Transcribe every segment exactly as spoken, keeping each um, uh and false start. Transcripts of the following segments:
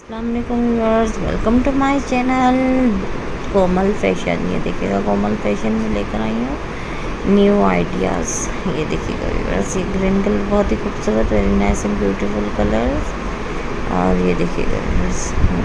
अस्सलामुअलैकुम viewers, welcome to my channel Komal fashion. ये देखिएगा कोमल फैशन में लेकर आई हूँ न्यू आइडियाज़। ये देखिएगा व्यूअर्स, ये ग्रीन कलर बहुत ही खूबसूरत, very nice and beautiful colours. और ये देखिएगा व्यूअर्स,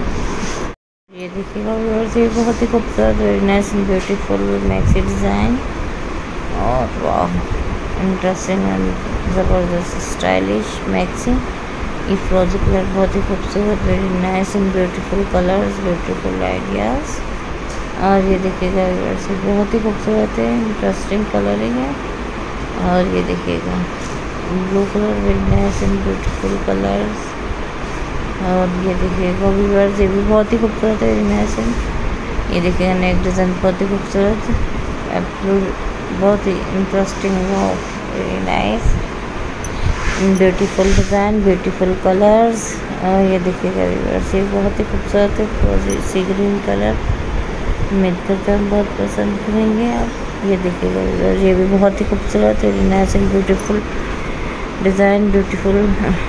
ये देखिएगा व्यूअर्स, ये बहुत ही खूबसूरत, very nice and beautiful maxi design. और वाह, इंटरेस्टिंग एंड ज़बरदस्त स्टाइलिश मैक्सी। ये फ्रोजी कलर बहुत ही खूबसूरत, very nice and beautiful colours, beautiful ideas. और ये देखिएगा व्यूअर्स, बहुत ही खूबसूरत है, इंटरेस्टिंग कलरिंग है। और ये देखिएगा blue colour, very nice and beautiful colours. और ये देखिएगा व्यूअर्स, ये भी बहुत ही खूबसूरत है, वेरी नाइस एंड ये देखिएगा नेक डिज़ाइन बहुत ही खूबसूरत, बहुत ही interesting, very nice beautiful design, beautiful colours. और ये देखिएगा व्यूअर्स, ये बहुत ही खूबसूरत है, सी ग्रीन कलर। उम्मीद करते हैं बहुत पसंद करेंगे आप। ये देखिएगा व्यूअर्स, ये भी बहुत ही खूबसूरत है, nice and beautiful design, beautiful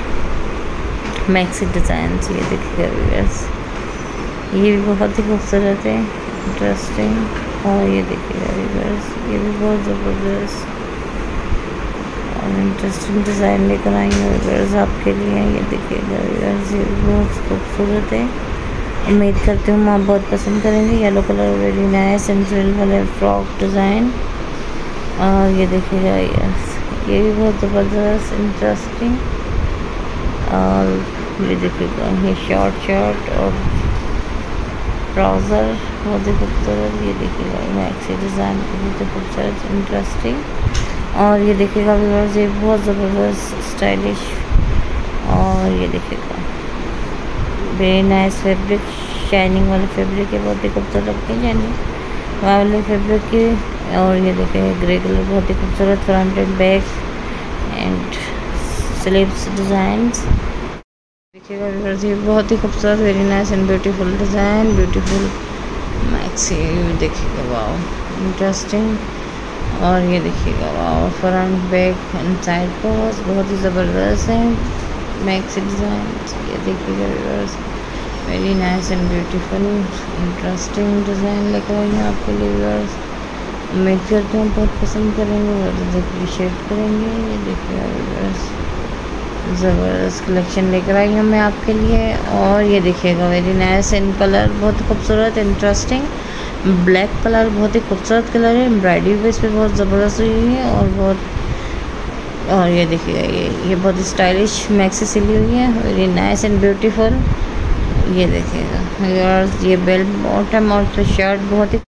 maxi design. ये देखिएगा व्यूअर्स, ये भी बहुत ही खूबसूरत है, इंटरेस्टिंग। और ये देखिएगा व्यूअर्स, ये भी बहुत ज़बरदस्त और इंटरेस्टिंग डिज़ाइन लेकर आई हूँ व्यूअर्स आपके लिए। ये देखिएगा व्यूअर्स, ये बहुत खूबसूरत है, उम्मीद करती हूँ आप बहुत पसंद करेंगे। Yellow colour, very nice and frill वाले फ्रॉक डिज़ाइन। और ये देखिएगा यस, ये भी बहुत ज़बरदस्त इंटरेस्टिंग। और ये देखिएगा, ये शॉर्ट शर्ट और ट्राउज़र बहुत ही खूबसूरत। ये देखिएगा मैक्सी डिज़ाइन बहुत ही खूबसूरत, इंटरेस्टिंग। और ये देखिएगा व्यूअर्स, ये बहुत ज़बरदस्त स्टाइलिश। और ये देखिएगा वेरी नाइस फैब्रिक, शाइनिंग वाले फैब्रिक है, बहुत ही खूबसूरत लगते हैं शाइनिंग वाले फैब्रिक की। और ये देखिए ग्रे कलर बहुत ही खूबसूरत, front and back and sleeves designs. देखिएगा व्यूअर्स, ये बहुत ही खूबसूरत, very nice and beautiful design, beautiful maxi. देखिएगा वाह, इंटरेस्टिंग। और ये देखिएगा वाह, front back and side pose बहुत ही ज़बरदस्त है मैक्सी डिज़ाइन। ये देखिएगा viewers, very nice and beautiful interesting design लेकर आई हूँ आपके लिए व्यूअर्स। उम्मीद करती हूँ बहुत पसंद करेंगे और अप्रिशिएट करेंगे। ये देखिएगा व्यूअर्स, ज़बरदस्त कलेक्शन लेकर आई हूँ मैं आपके लिए। और ये देखिएगा वेरी नाइस एंड कलर बहुत खूबसूरत, इंटरेस्टिंग ब्लैक कलर, बहुत ही खूबसूरत कलर है, एम्ब्रॉयडरी भी इस पर बहुत ज़बरदस्त हुई है। और बहुत और ये देखिएगा, ये ये बहुत स्टाइलिश मैक्सी सिली हुई है, वेरी नाइस एंड ब्यूटीफुल। ये देखिएगा यार, ये बेल्ट बॉटम और शर्ट बहुत ही